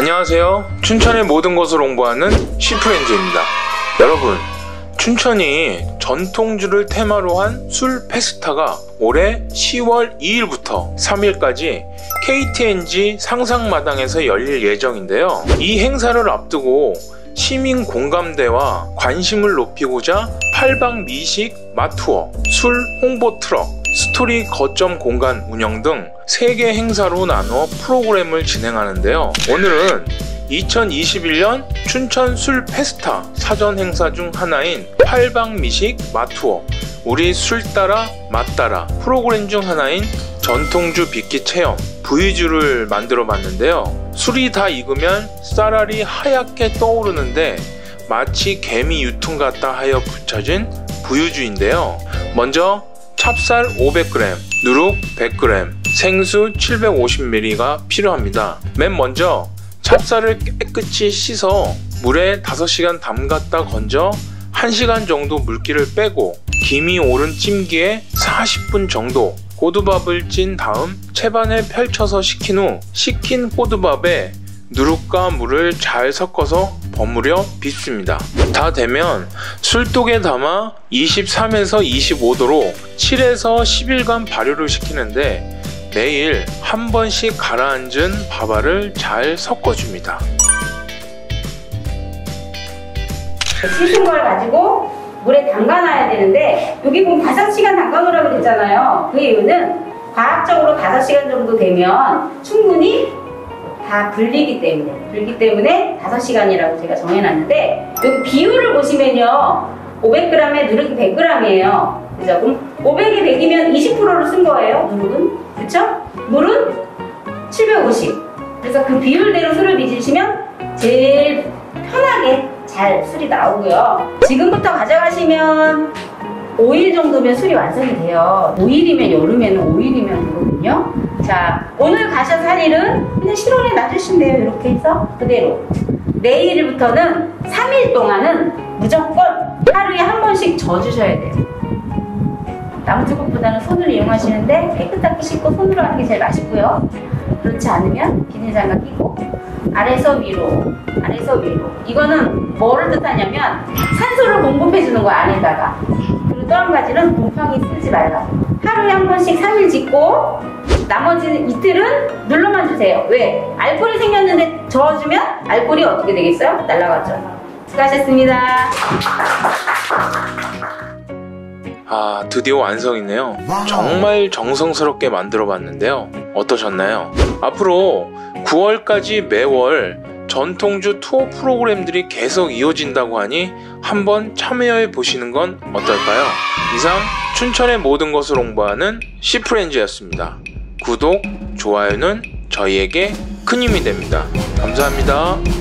안녕하세요. 춘천의 모든 것을 홍보하는 시프렌즈입니다. 여러분, 춘천이 전통주를 테마로 한 술 페스타가 올해 10월 2일부터 3일까지 KTNG 상상마당에서 열릴 예정인데요. 이 행사를 앞두고 시민 공감대와 관심을 높이고자 팔방 미식 맛투어, 술 홍보 트럭, 스토리 거점 공간 운영 등 3개 행사로 나누어 프로그램을 진행하는데요. 오늘은 2021년 춘천 술 페스타 사전 행사 중 하나인 팔방 미식 맛투어, 우리 술 따라 맛 따라 프로그램 중 하나인 전통주 빚기 체험 부유주를 만들어 봤는데요. 술이 다 익으면 쌀알이 하얗게 떠오르는데 마치 개미 유통 같다 하여 붙여진 부유주인데요. 먼저 찹쌀 500g, 누룩 100g, 생수 750ml가 필요합니다. 맨 먼저 찹쌀을 깨끗이 씻어 물에 5시간 담갔다 건져 1시간 정도 물기를 빼고 김이 오른 찜기에 40분 정도 꼬두밥을 찐 다음 채반에 펼쳐서 식힌 후 식힌 꼬두밥에 누룩과 물을 잘 섞어서 버무려 빚습니다. 다 되면 술독에 담아 23에서 25도로 7에서 10일간 발효를 시키는데 매일 한 번씩 가라앉은 밥알을 잘 섞어줍니다. 씻은 걸 가지고 물에 담가놔야 되는데 여기 보면 5시간 담가놓으라고 됐잖아요. 그 이유는 과학적으로 5시간 정도 되면 충분히 다 불리기 때문에 5시간이라고 제가 정해놨는데 여기 비율을 보시면요, 500g에 누룩이 100g이에요. 그죠? 그럼 500이 100이면 20%를 쓴 거예요, 누룩은. 그쵸? 물은 750. 그래서 그 비율대로 술을 빚으시면 제일 편하게 잘 술이 나오고요. 지금부터 가져가시면 5일 정도면 술이 완성이 돼요. 5일이면 여름에는 5일이면 되거든요. 자, 오늘 가셔서 할 일은 그냥 실온에 놔주시면 돼요. 이렇게 해서 그대로. 내일부터는 3일 동안은 무조건 하루에 한 번씩 져주셔야 돼요. 나무주걱보다는 손을 이용하시는데 깨끗하게 씻고 손으로 하는 게 제일 맛있고요. 그렇지 않으면 비닐장갑 끼고 아래에서 위로, 아래에서 위로. 이거는 뭐를 뜻하냐면 산소를 공급해주는 거야, 안에다가. 그리고 또 한 가지는 곰팡이 쓰지 말라. 하루에 한 번씩 3일 짓고 나머지 이틀은 눌러만 주세요. 왜? 알코올이 생겼는데 저어주면 알코올이 어떻게 되겠어요? 날아가죠. 수고하셨습니다. 드디어 완성이네요. 정말 정성스럽게 만들어 봤는데요. 어떠셨나요? 앞으로 9월까지 매월 전통주 투어 프로그램들이 계속 이어진다고 하니 한번 참여해 보시는 건 어떨까요? 이상 춘천의 모든 것을 홍보하는 시프렌즈였습니다. 구독, 좋아요는 저희에게 큰 힘이 됩니다. 감사합니다.